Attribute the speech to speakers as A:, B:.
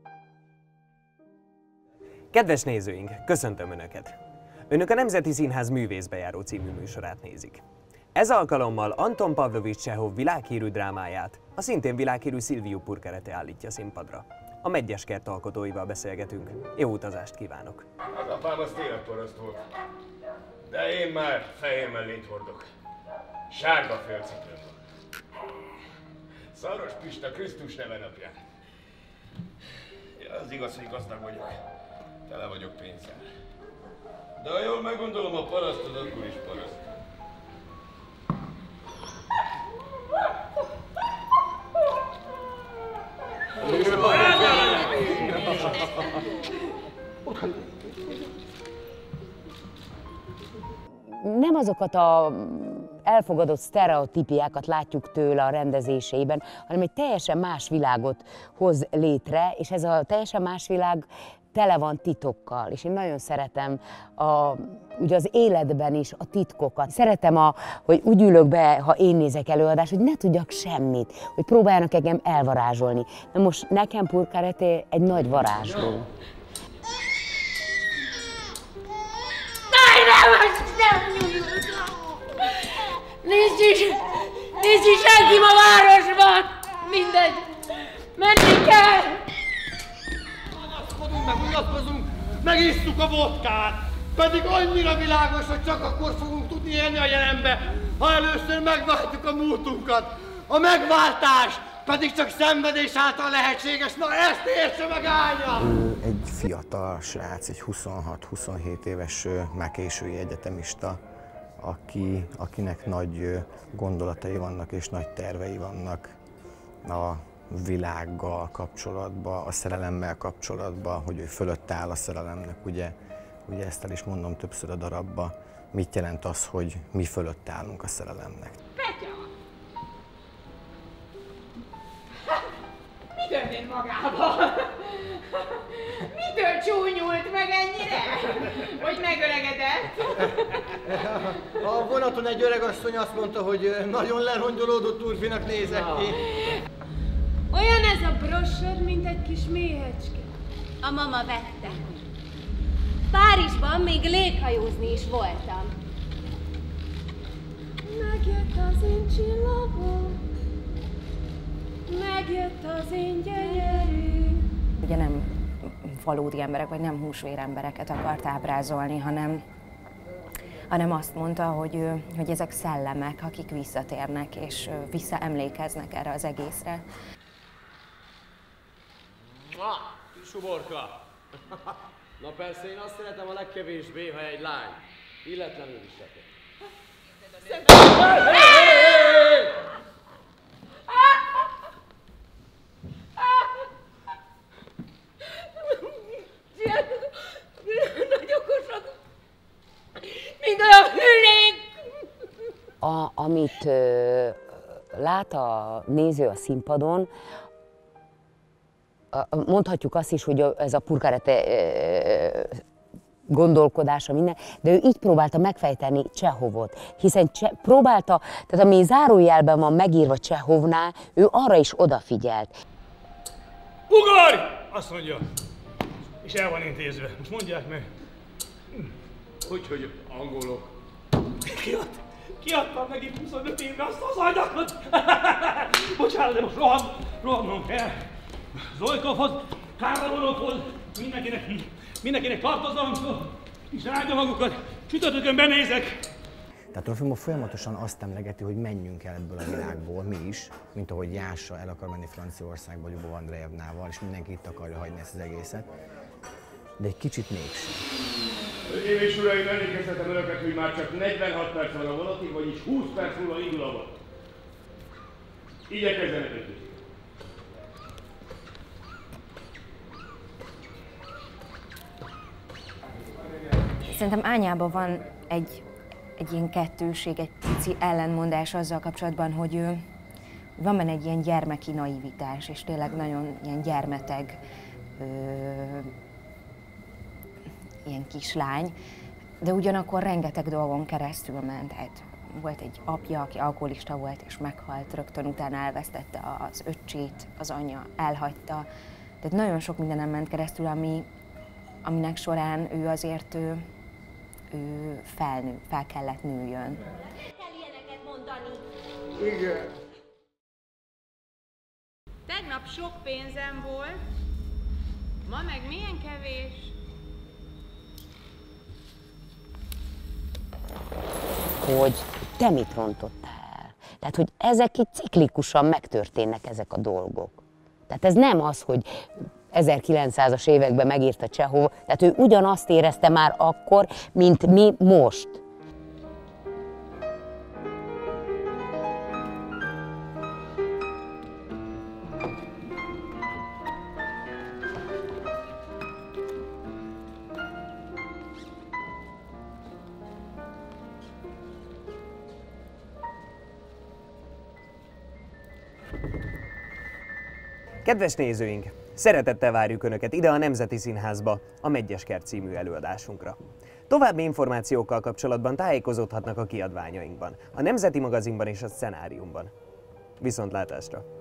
A: Kedves nézőink, köszöntöm Önöket! Önök a Nemzeti Színház Művészbejáró című műsorát nézik. Ez alkalommal Anton Pavlovics Csehov világhírű drámáját, a szintén világhírű Silviu Purkerete állítja színpadra. A Medgyes Kert alkotóival beszélgetünk. Jó utazást kívánok!
B: Az apám az tényleg paraszt volt, de én már fehér mellényt hordok. Sárga félcipőm van. Szaros Pista Krisztus neve napján. Ja, az igaz, hogy gazdag vagyok. Tele vagyok pénzzel. De ha jól meggondolom, a paraszt az akkor is paraszt.
C: Nem azokat a elfogadott sztereotípiákat látjuk tőle a rendezéseiben, hanem egy teljesen más világot hoz létre, és ez a teljesen más világ tele van titokkal, és én nagyon szeretem ugye az életben is a titkokat. Szeretem, hogy úgy ülök be, ha én nézek előadást, hogy ne tudjak semmit, hogy próbáljanak engem elvarázsolni. Na most nekem Purkerete egy nagy varázsló.
D: Nincs is senki a városban! Mindegy! Menni kell!
E: Megunatkozunk, megisszuk a vodkát! Pedig annyira világos, hogy csak akkor fogunk tudni élni a jelenbe, ha először megváltjuk a múltunkat. A megváltás pedig csak szenvedés által lehetséges. Na ezt értse meg, Ánya!
F: Ő egy fiatal srác, egy 26-27 éves, már késői egyetemista, akinek nagy gondolatai vannak és nagy tervei vannak a világgal kapcsolatban, a szerelemmel kapcsolatban, hogy ő fölött áll a szerelemnek, ugye ezt el is mondom többször a darabban, mit jelent az, hogy mi fölött állunk a szerelemnek.
D: Petya! Mi történt magában? Mitől csúnyult meg ennyire? Hogy megöregedett?
E: A vonaton egy öregasszony azt mondta, hogy nagyon lerongyolódott úrfinak nézek ki.
D: Olyan ez a brosőr, mint egy kis méhecske. A mama vette. Párizsban még léghajózni is voltam. Megjött az én csillagom, megjött az én gyönyörű.
G: Ugye nem valódi emberek, vagy nem húsvér embereket akart ábrázolni, hanem azt mondta, hogy ezek szellemek, akik visszatérnek és visszaemlékeznek erre az egészre.
H: Kis uborka! Na persze, én azt szeretem a legkevésbé, ha egy lány illetlenül viselkedik.
D: Nagy okosak! Mind olyan hülék!
C: Amit lát a néző a színpadon, mondhatjuk azt is, hogy ez a Purkerete gondolkodása minden, de ő így próbálta megfejteni Csehovot, hiszen próbálta, tehát ami zárójelben van megírva Csehovnál, ő arra is odafigyelt.
I: Ugorj! Azt mondja, és el van intézve. Most mondják meg.
B: Hogy angolok?
I: Kiadtam neki 25 évre azt az anyagot! Bocsánat, de most rohannom kell. Zojkovhoz, Károlonokhoz, mindenkinek tartozom, Isten áldja magukat, csütörtökön benézek.
F: Tehát a film folyamatosan azt emlegeti, hogy menjünk el ebből a világból, mi is, mint ahogy Jása el akar menni Franciaországba Lyubov Andrejevnával, és mindenki itt akarja hagyni ezt az egészet, de egy kicsit mégsem.
B: Hölgyeim és uraim, emlékeztetem önöket, hogy már csak 46 perc van a vonatig, vagyis 20 perc múlva indul a vonat. Igyekezzenek egy.
G: Szerintem Ányában van egy ilyen kettőség, egy pici ellenmondás azzal kapcsolatban, hogy van benne egy ilyen gyermeki naivitás, és tényleg nagyon ilyen gyermeteg, ilyen kislány, de ugyanakkor rengeteg dolgon keresztül ment. Tehát volt egy apja, aki alkoholista volt és meghalt, rögtön utána elvesztette az öccsét, az anyja elhagyta, Tehát nagyon sok mindenem ment keresztül, aminek során ő azért fel kellett nőjön.
D: Kell ilyeneket mondani.
E: Igen.
D: Tegnap sok pénzem volt, ma meg milyen kevés.
C: Hogy te mit rontottál? Tehát, hogy ezek itt ciklikusan megtörténnek ezek a dolgok. Tehát ez nem az, hogy 1900-as években megírta Csehov, tehát ő ugyanazt érezte már akkor, mint mi most.
A: Kedves nézőink! Szeretettel várjuk Önöket ide a Nemzeti Színházba, a Medgyes Kert című előadásunkra. További információkkal kapcsolatban tájékozódhatnak a kiadványainkban, a Nemzeti Magazinban és a Szenáriumban. Viszontlátásra!